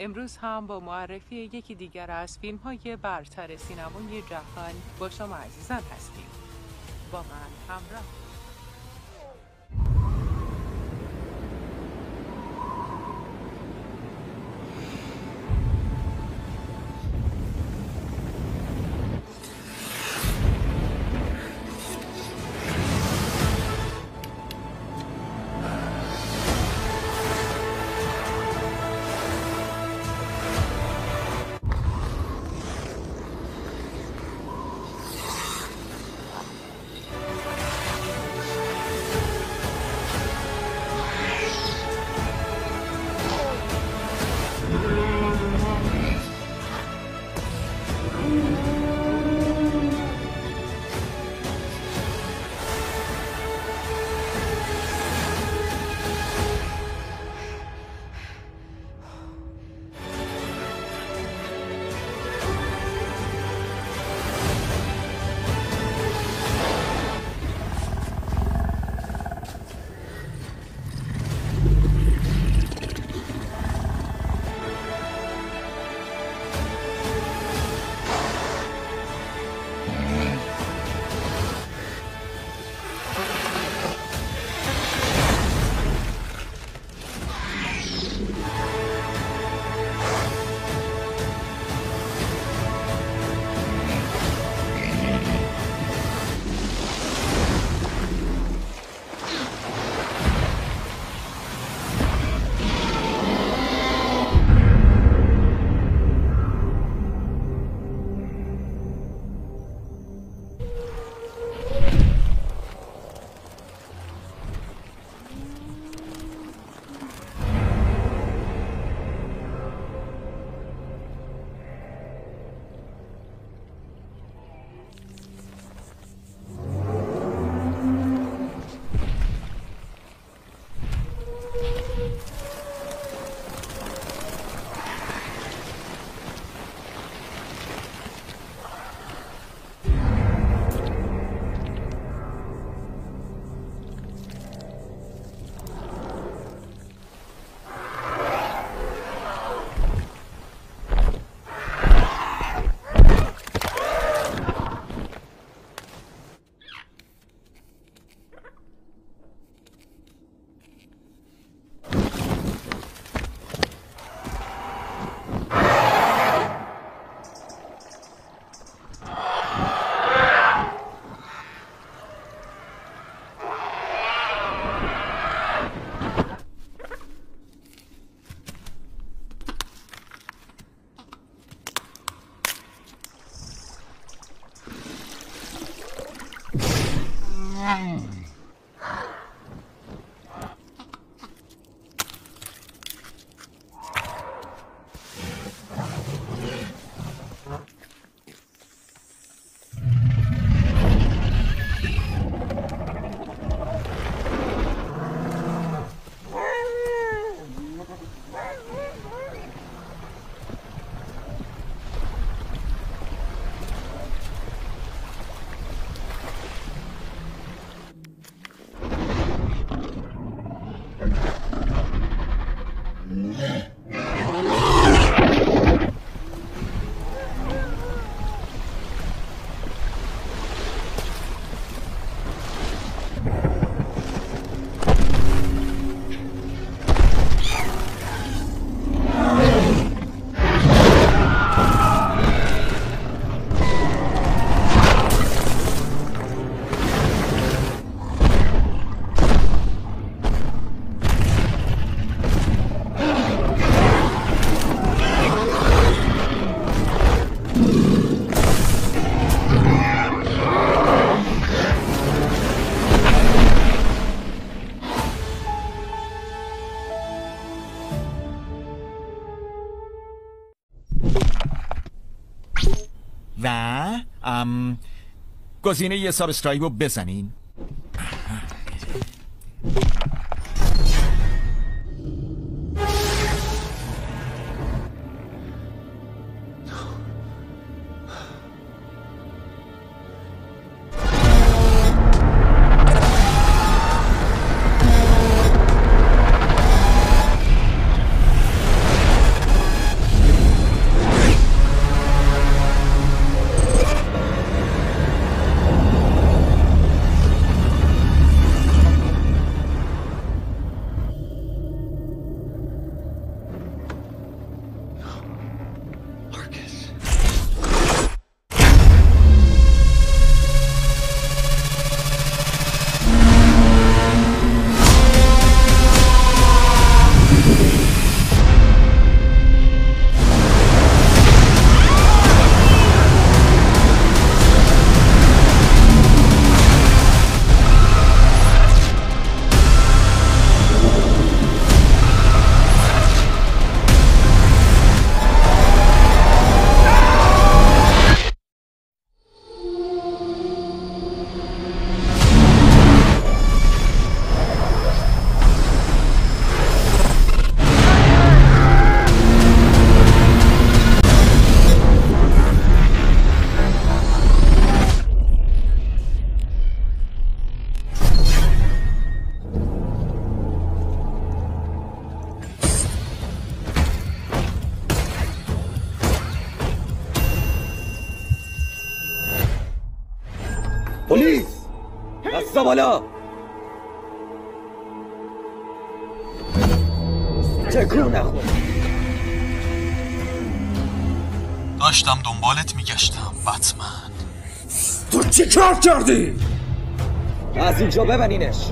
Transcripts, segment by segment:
امروز هم با معرفی یکی دیگر از فیلم‌های برتر سینمای جهان با شما عزیزان هستیم. با من همراه. و گزینه یه سابسکرایب رو بزنین. دستا بالا. تکون نخور. داشتم دنبالت میگشتم بتمن. تو چی کار کردی؟ از اینجا ببرینش.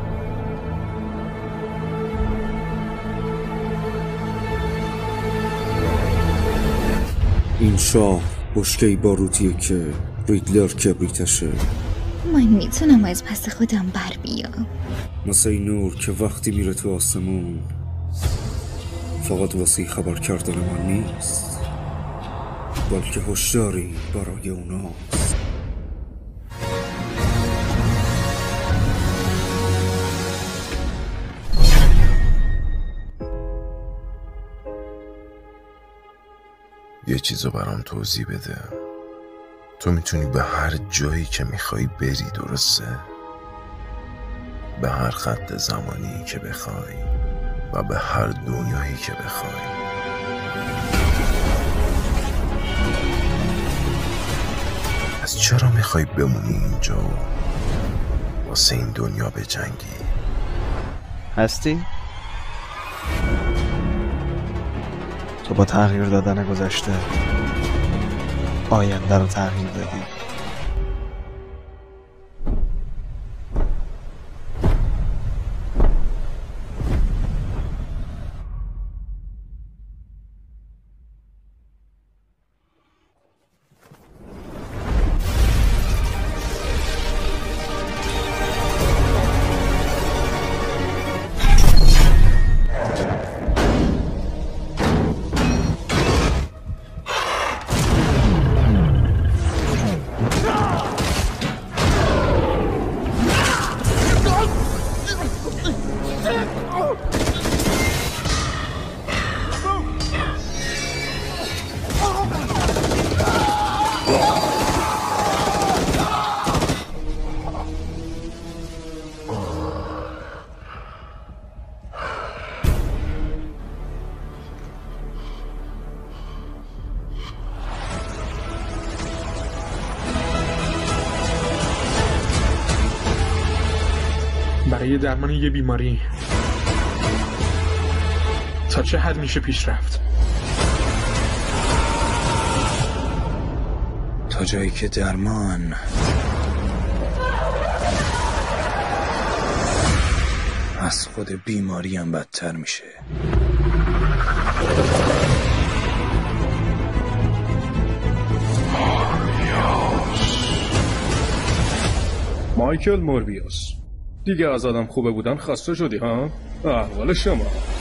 این شاه بشکه‌ای باروتیه که ریدلر کبریتشه. من میتونم از پس خودم بر بیام. مثل این نور که وقتی میره تو آسمون فقط واسه خبر کردن من نیست، بلکه هشداری برای اوناست. یه چیزو برام توضیح بده. تو میتونی به هر جایی که میخوای بری، درسته؟ به هر خط زمانی که بخوای و به هر دنیایی که بخوای. پس چرا میخوای بمونی اینجا و واسه این دنیا بجنگی؟ هستی؟ تو با تغییر دادن گذشته آینده رو تغییر دادی. برای درمان یه بیماری تا چه حد میشه پیش رفت؟ تا جایی که درمان از خود بیماری هم بدتر میشه. مایکل موربیوس، دیگه از آدم خوبه بودن خسته شدی ها؟ احوال شما